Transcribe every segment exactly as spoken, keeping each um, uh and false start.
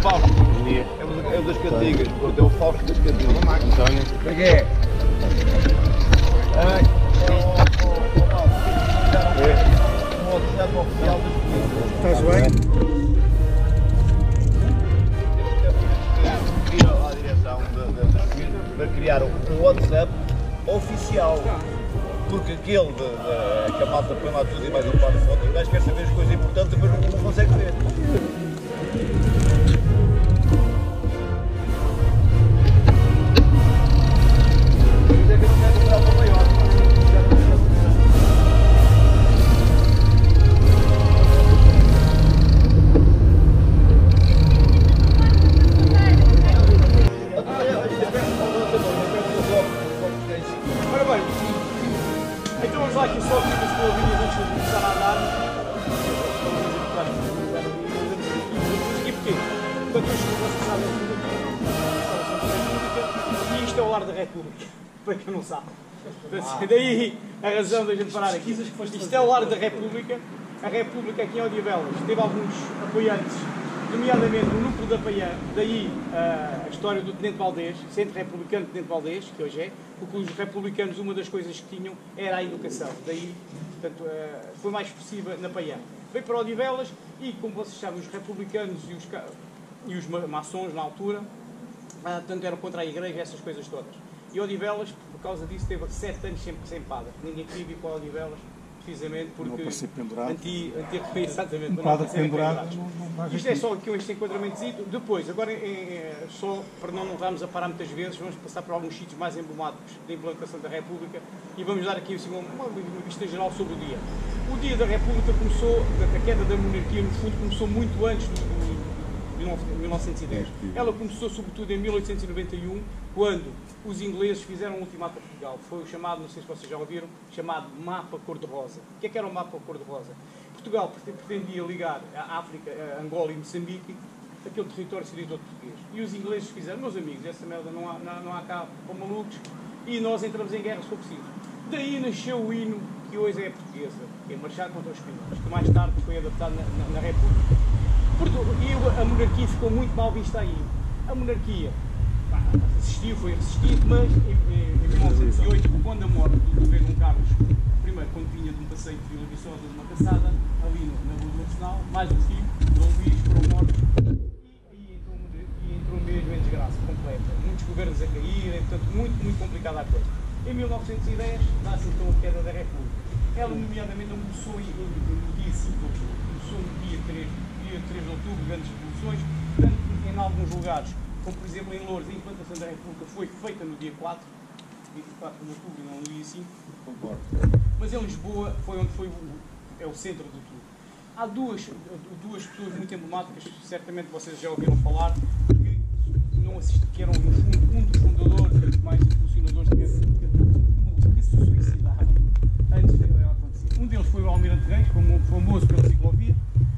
Fausto. É o das Cantigas, porque é o Fausto das Cantigas. António. Para quê? Estás bem? Pedir à direção para criar um WhatsApp oficial. Porque aquele de, de, que a malta põe lá tudo e mais um par de fotos, o gajo quer saber as coisas importantes, mas não, não consegue ver. Ora bem, então vamos lá aqui só aqui das colarinhas antes de começar a andar. E porquê? Portanto, isto que vocês sabem e isto é o lar da República, para quem não sabe. Portanto, daí a razão da gente parar aqui. Isto é o lar da República. A República aqui em Odivelas teve alguns apoiantes, nomeadamente o núcleo da Paiã, daí uh, a história do Tenente Valdez, Centro Republicano Tenente Valdez, que hoje é, porque os republicanos, uma das coisas que tinham era a educação, daí, portanto, uh, foi mais expressiva na Paiã. Veio para Odivelas e, como vocês sabem, os republicanos e os, e os maçons, na altura, uh, tanto eram contra a igreja, essas coisas todas. E Odivelas, por causa disso, teve sete anos sempre sem padre. Ninguém queria vir para Odivelas, precisamente porque... Não para ser pendurado. Anti, anti, exatamente, um para não padre pendurado. Isto é só aqui este enquadramento. Depois, agora, é, é, só para não nos vamos a parar muitas vezes, vamos passar por alguns sítios mais emblemáticos da implantação da República e vamos dar aqui assim, uma, uma vista geral sobre o dia. O dia da República começou, a queda da monarquia, no fundo, começou muito antes do, do, de mil novecentos e dez. Ela começou, sobretudo, em mil oitocentos e noventa e um, quando os ingleses fizeram um ultimato a Portugal. Foi o chamado, não sei se vocês já ouviram, chamado Mapa Cor-de-Rosa. O que é que era o Mapa Cor-de-Rosa? Portugal pretendia ligar a África, a Angola e Moçambique, aquele território seria todo português. E os ingleses fizeram, meus amigos, essa merda não há, não, não há cá para malucos, e nós entramos em guerra se for preciso. Daí nasceu o hino que hoje é a portuguesa, que é marchar contra os espanhóis, que mais tarde foi adaptado na, na, na República. E a monarquia ficou muito mal vista aí. A monarquia pá, resistiu, foi resistido, mas em, em mil novecentos e oito, quando a morte do governo Dom Carlos, primeiro quando vinha de um passeio de Vila Viçosa, de uma caçada, ali na Rua do Arsenal, mais um filho, Dom Luís, foram mortos, e aí entrou, e entrou mesmo em desgraça completa. Muitos governos a caírem, portanto, muito, muito complicada a coisa. Em mil novecentos e dez, dá-se então a queda da República. Ela, nomeadamente, não começou em, em, no dia cinco de outubro, começou no dia três, dia três de outubro, grandes revoluções, tanto em alguns lugares, como por exemplo em Loures, a implantação da República foi feita no dia quatro, vinte e quatro de outubro, não no dia cinco, concordo. Mas em Lisboa foi onde foi o, é o centro de tudo. Há duas, duas pessoas muito emblemáticas, certamente vocês já ouviram falar, que, não assist, que eram no fundo, um dos fundadores, mais impulsionadores da República, que se suicidaram antes de ela acontecer. Um deles foi o Almirante Reis, famoso pela ciclovia.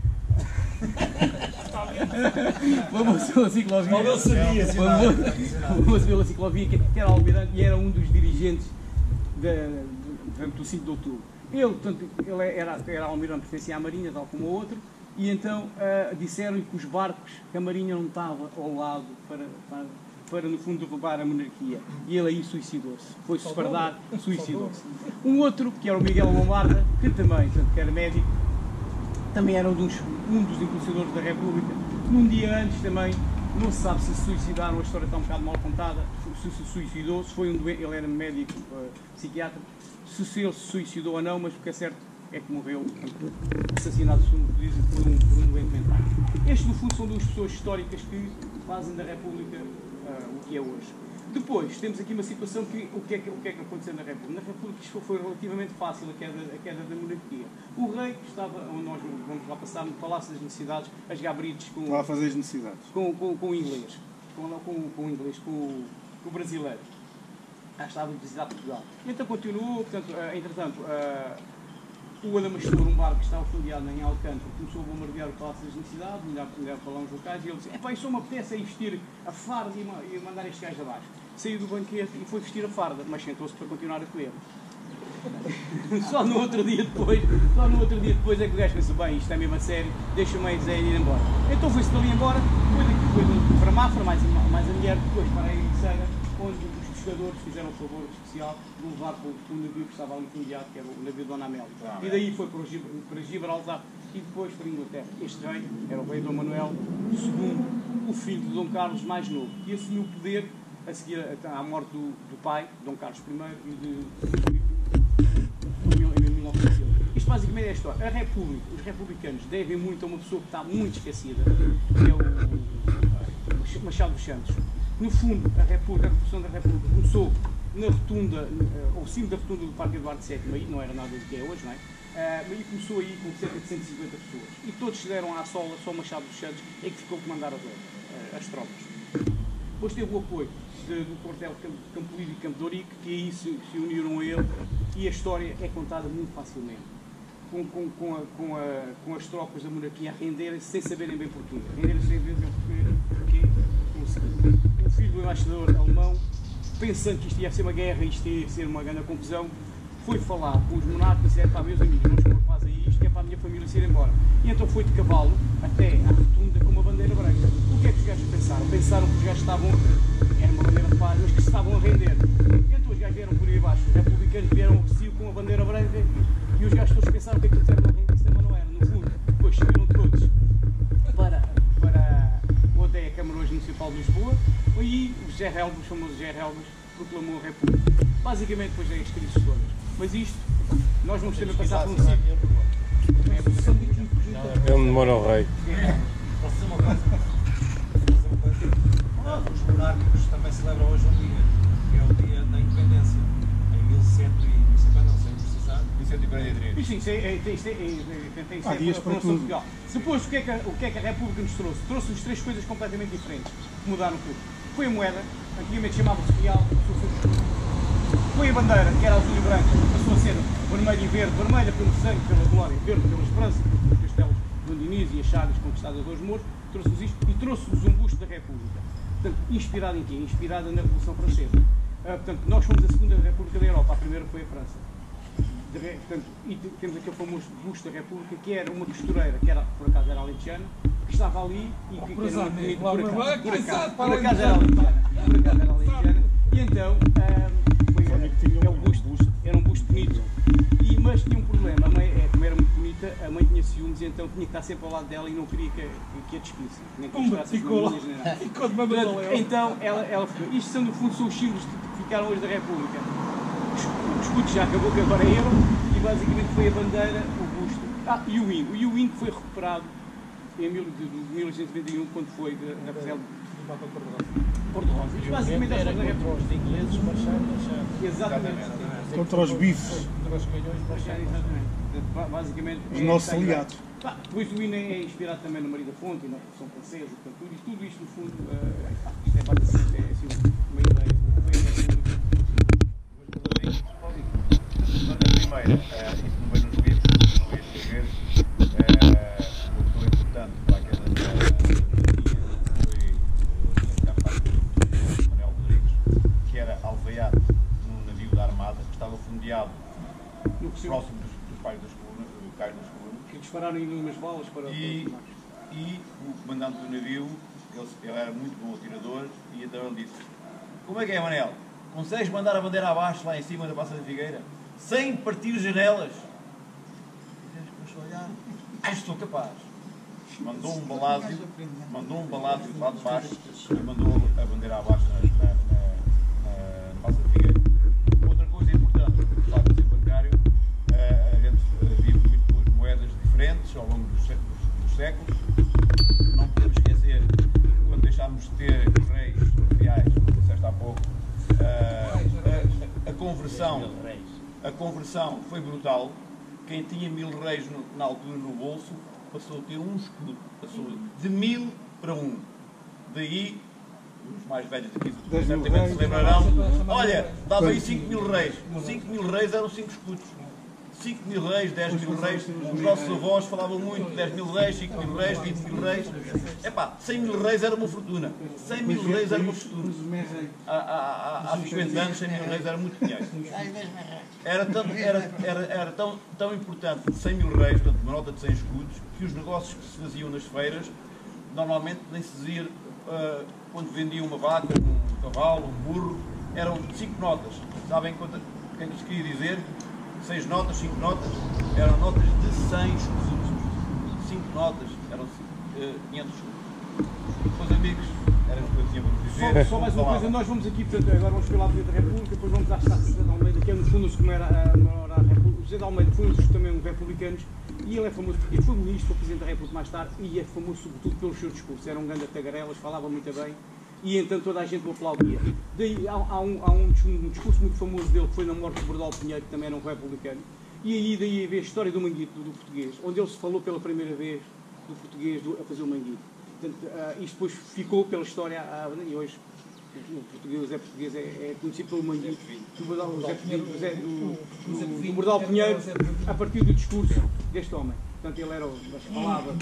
Famoso pela ciclovia. Ele sabia, famoso pela ciclovia, que era Almirante e era um dos dirigentes da, do cinco de outubro. Ele, portanto, ele era, era Almirante, pertencia à Marinha, tal como o outro, e então uh, disseram-lhe que os barcos, que a Marinha não estava ao lado para, para, para no fundo, derrubar a monarquia. E ele aí suicidou-se. Foi-se fardar, suicidou-se. Um outro, que era o Miguel Lombarda, que também, portanto, que era médico, também era um dos, um dos impulsionadores da República. Num dia antes também, não se sabe se se suicidaram, a história está um bocado mal contada, se se suicidou, se foi um doente, ele era médico, uh, psiquiatra, se ele se suicidou ou não, mas o que é certo é que morreu, assassinado por um, por um doente mental. Estes, no fundo, são duas pessoas históricas que fazem da República uh, o que é hoje. Depois, temos aqui uma situação que o que é que, o que, é que aconteceu na República? Na República isto foi relativamente fácil, a queda, a queda da monarquia. O rei, que estava, onde nós vamos lá passar, no Palácio das Necessidades, as gabrites com... Lá a fazer as necessidades. Com, com, com o inglês, com, com, com o inglês, com o, com o brasileiro. Já estava a visitar Portugal. E então continuou, portanto, uh, entretanto, uh, o Adamastor, um barco que estava fundeado em Alcântara, começou a bombardear o Palácio das Necessidades, melhor para lá uns locais, e ele disse: epá, isso me apetece é vestir a farda e mandar este gajo abaixo. Saiu do banquete e foi vestir a farda, mas sentou-se para continuar a comer. Só no outro dia depois, só no outro dia depois é que o gajo pensou, bem, isto é mesmo a sério, deixa-me aí dizer ir embora. Então foi-se ali embora, depois daqui foi para Mafra, mais, mais a mulher, depois para a Ericeira, onde os pescadores fizeram um favor especial de levar para o navio que estava ali fundiado, que era o navio Dona Amélia. E daí foi para, o, para Gibraltar e depois para a Inglaterra. Este rei era o rei Dom Manuel segundo, o filho de Dom Carlos mais novo, e assumiu o poder a seguir à morte do, do pai, Dom Carlos primeiro, e de em mil novecentos e onze. Isto basicamente é a história. A República, os republicanos devem muito a uma pessoa que está muito esquecida, que é o Machado dos Santos. No fundo, a República, a Revolução da República começou na rotunda, ao cimo da rotunda do Parque Eduardo sétimo, aí não era nada do que é hoje, não é? Uh, e começou aí com cerca de cento e cinquenta pessoas. E todos se deram à sola, só o Machado dos Santos é que ficou a comandar as, uh, as tropas. Depois teve o apoio de, do quartel de Campo Lido e Campo de Ourique, que aí se, se uniram a ele, e a história é contada muito facilmente. Com, com, com, a, com, a, com as tropas da monarquia a renderem-se sem saberem bem porquê. Renderem-se sem saberem porquê. O filho do embaixador alemão, pensando que isto ia ser uma guerra, isto ia ser uma grande confusão, foi falar com os monarcas e disse, pá, meus amigos, não nos pôr a isto, que é para a minha família se ir embora. E então foi de cavalo até à rotunda com uma bandeira branca. O que é que os gajos pensaram? Pensaram que os gajos estavam, era uma bandeira de paz, mas que se estavam a render. E então os gajos vieram por aí abaixo, os republicanos vieram oferecido com a bandeira branca, e os gajos todos pensaram que aquilo era uma rendição, mas não era. No fundo, depois chegaram todos para, para onde é a Câmara hoje Municipal de Lisboa, e o José Relvas, o famoso José Relvas, proclamou a República. Basicamente, depois é as crises todas. Mas isto, nós vamos ter a passar por um ciclo. É um demora ao rei. Posso dizer uma coisa? Os monárquicos também celebram hoje um dia, que é o dia da independência, em mil cento e cinquenta, não sei precisar. mil cento e quarenta e três. Isto sim, isto é, isto é, isto é, isto é, Há dias para tudo. Portugal. Depois, o que, é que a, o que é que a República nos trouxe? Trouxe-nos três coisas completamente diferentes, que mudaram tudo. Foi a moeda, antigamente chamava-se real, passou a ser escudo. Foi a bandeira, que era azul e branca, passou a ser vermelho e verde, vermelha pelo sangue, pela glória, verde pela esperança, os castelos do Diniz e as chagas conquistadas aos mortos, trouxe-nos isto e trouxe-nos um busto da República. Portanto, inspirado em quê? Inspirada na Revolução Francesa. Uh, portanto, nós fomos a segunda República da Europa, a primeira foi a França. De, portanto, e temos aquele famoso busto da República, que era uma costureira, que era, por acaso era alentejana, que estava ali e que, que era muito bonito, por acaso, por acaso, por acaso era alentejana, por acaso era alentejana, e então, um, foi, é, é um busto, era um busto bonito, e, mas tinha um problema, a mãe, é, como era muito bonita, a mãe tinha ciúmes, e então tinha que estar sempre ao lado dela e não queria que, que a despisse, nem que mostrasse as mamilhas, nem nada. Portanto, então, ela, ela ficou. Isto são, no fundo, são os símbolos que ficaram hoje da República. O escudo já acabou, que agora é euro, e basicamente foi a bandeira, o busto. Ah, e o hino. E o hino foi recuperado em mil oitocentos e noventa e um, quando foi na Brazil do Papa Cor-de-Rosa. Isto basicamente é a história da República. Os ingleses marcharam, marcharam. Exatamente. Contra os bifes. Contra os canhões, marcharam. Exatamente. Basicamente, Os é nossos esta ideia. aliados. Pá, depois o hino é inspirado também no Maria da Fonte e na Revolução Francesa, portanto, tudo, e tudo isto, no fundo, uh, pá, isto é basicamente é, assim, uma ideia do que foi a República. A primeira, uh, isso não veio nos livros, não veio escrever, uh, o que foi importante para a queda da monarquia foi a parte do Manuel Rodrigues, que era alveiado num navio da Armada, que estava fundeado No que se- próximo dos, dos pais das colunas, do cais das colunas, que dispararam ainda umas balas para, e, para os mares. e o comandante do navio, ele, ele era muito bom atirador, e então ele disse: como é que é, Manel? Consegues mandar a bandeira abaixo, lá em cima da Praça da Figueira, sem partir janelas? E eles começou a olhar: ah, estou capaz. Mandou um balásio, mandou um balásio lá de baixo e mandou a bandeira abaixo na, na, na, na, na Praça da Figueira. Outra coisa importante, do lado do bancário, a gente vive muito com moedas diferentes ao longo dos séculos, dos séculos. Não podemos esquecer, quando deixámos de ter os reis reais, como disseste há pouco, a, a, a conversão a conversão foi brutal. Quem tinha mil reis no, na altura no bolso passou a ter um escudo, passou de mil para um. Daí, os mais velhos aqui certamente se lembrarão, olha, dava aí cinco mil reis, cinco mil reis eram cinco escudos. cinco mil reis, dez mil reis, os nossos avós falavam muito de dez mil reis, cinco mil reis, vinte mil reis. Epá, cem mil reis era uma fortuna. cem mil reis era uma fortuna. Há, há, há cinquenta anos, cem mil reis era muito dinheiro. Era, tão, era, era, era tão, tão importante cem mil reis, portanto, uma nota de cem escudos, que os negócios que se faziam nas feiras, normalmente nem se dizia, uh, quando vendiam uma vaca, um cavalo, um burro, eram cinco notas. Sabem quanto, o que é que isto queria dizer? seis notas, cinco notas, eram notas de cem escudos. cinco notas, eram uh, quinhentos escudos. Meus amigos, era o que eu tinha para dizer. Só, só mais uma coisa, nós vamos aqui, portanto, agora vamos pela Avenida da República, depois vamos à Estátua de José de Almeida, que é no fundo como era a República. O José de Almeida foi um dos também republicanos, e ele é famoso porque foi ministro, foi Presidente da República mais tarde, e é famoso sobretudo pelos seus discursos. Era um grande tagarelas, falava muito bem, e então toda a gente o aplaudia. Daí há, há, um, há um, um discurso muito famoso dele, que foi na morte de Bordal Pinheiro, que também era um republicano, e aí daí veio a história do manguito, do, do português, onde ele se falou pela primeira vez do português do, a fazer o manguito. Portanto, uh, isto depois ficou pela história, uh, e hoje o português, o Zé Português é, é conhecido pelo manguito do Bordal, o Zé, do, Zé, do, do, do Bordal Pinheiro, a partir do discurso deste homem. Portanto, ele era, falava,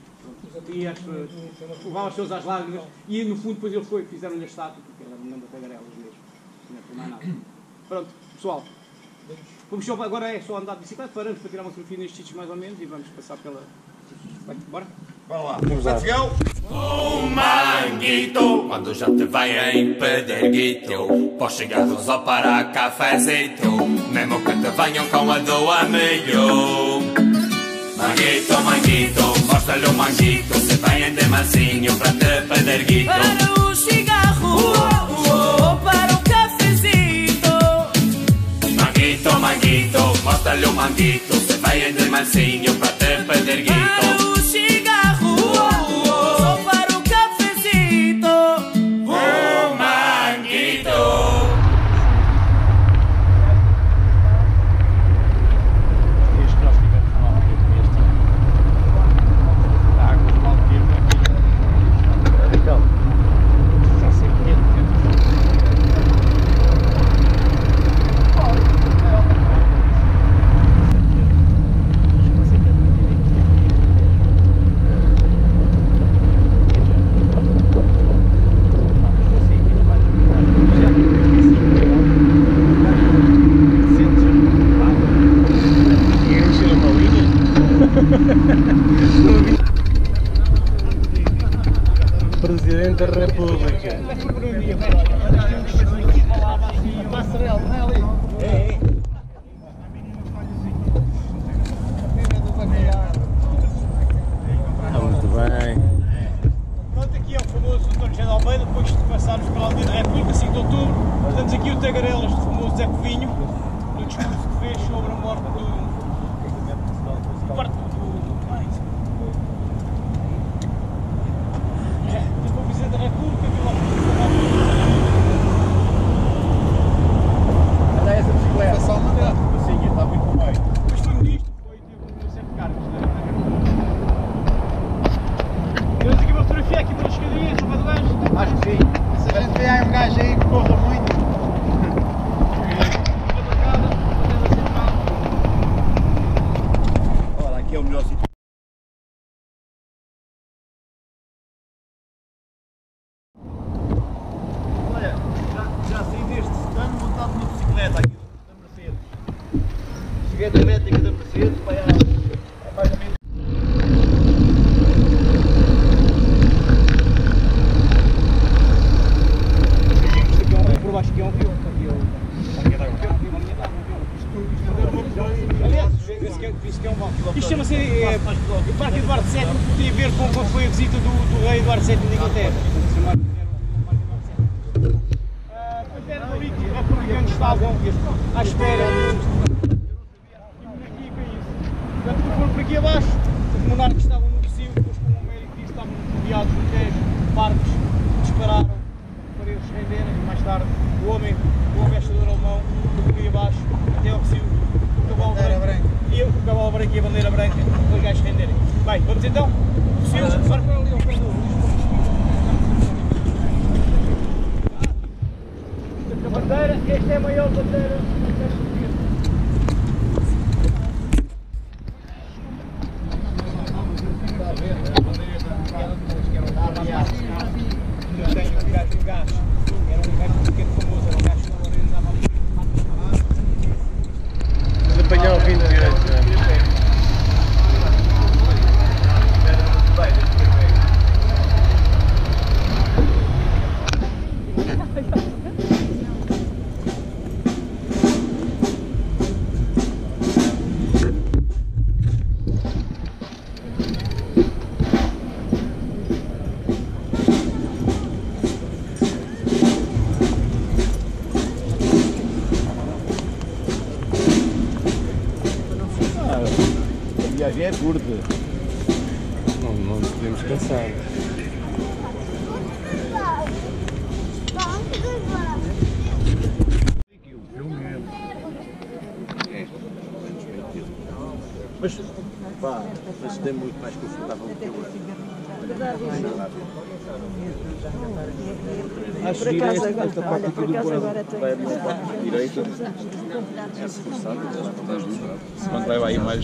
e as pessoas, levava as pessoas às lágrimas, e no fundo depois ele foi, fizeram-lhe a estátua, porque ele era um grande tagarelas mesmo, não é por mais nada. Pronto, pessoal, vamos só, agora é só andar de bicicleta, paramos para tirar uma fotografia nestes sítios mais ou menos, e vamos passar pela... Vai, bora? Bora lá, let's go! O manguito, quando já te vai a impedir guito, pós chegados ao para cafezito, mesmo que te venham com a do amigo. Manguito, manguito, mostra-lhe o manguito, se vêm de mansinho para te pedir guito. Para o cigarro, oh, oh, para o cafezito. Manguito, manguito, mostra-lhe o manguito, se vêm de mansinho para te pedir guito. Para o cigarro, oh, oh, para o cafezito. O manguito. Presidente da República. Muito bem. Pronto, aqui é o famoso António José de Almeida, depois de passarmos pela Avenida da República, cinco de outubro. Estamos aqui o tagarelas do famoso Zé Covinho, no discurso que fez sobre a morte do... do quarto do... do Presidente da República, viu lá Olha essa bicicleta. Só uma dela. Sim, está muito bem. depois foi ministro, foi teve um certo cargos, né? Temos aqui uma fotografia aqui pelas escadinhas, no do gajo. Acho que sim. Se a gente vê aí um gajo aí que corra muito. Olha, aqui é o melhor sítio. Olha, já, já saí deste stand montado numa bicicleta aqui da Mercedes. Cheguei da elétrica da Mercedes para a mais ou menos. Por baixo aqui é um rio. Aqui é uma linha d'água. Aliás, isso que é um vale. Isto chama-se é, o Parque Eduardo sétimo, que tem a ver com quando foi a visita do, do rei Eduardo sétimo de Inglaterra. Ah, pois era ali que os republicanos estavam à espera. E por aqui foi isso. Portanto, foram por aqui abaixo, os monarcas estavam no recinto, depois, como o médico disse, estavam rodeados de dez barcos, dispararam para eles se renderem, e mais tarde o homem, o embaixador alemão, por aqui abaixo, até ao recinto, o cavalo branco, e o cavalo branco e a bandeira branca, para os gajos se renderem. Bem, vamos então? Recinto, bora para ali ao pé do... A bandeira, esta é a maior bandeira. assim é curto. Não, não nos podemos cansar. Mas, pá, mas tem muito mais confortável do que eu. Acho que esta, esta parte aqui do corpo vai na parte direita. É reforçado, se mantém aí mais.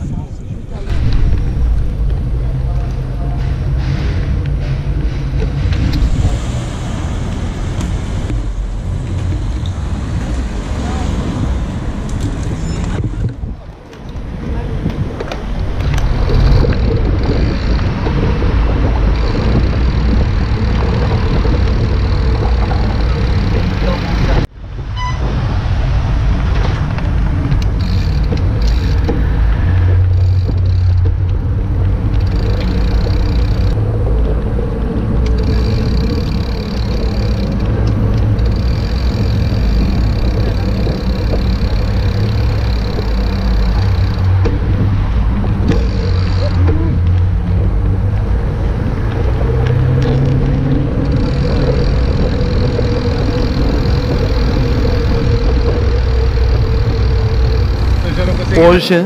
Hoje,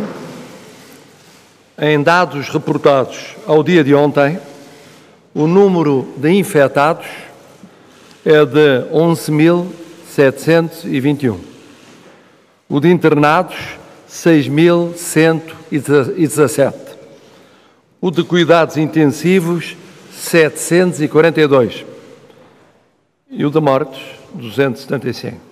em dados reportados ao dia de ontem, o número de infectados é de onze mil setecentos e vinte e um. O de internados, seis mil cento e dezassete. O de cuidados intensivos, setecentos e quarenta e dois. E o de mortes, duzentos e setenta e cinco.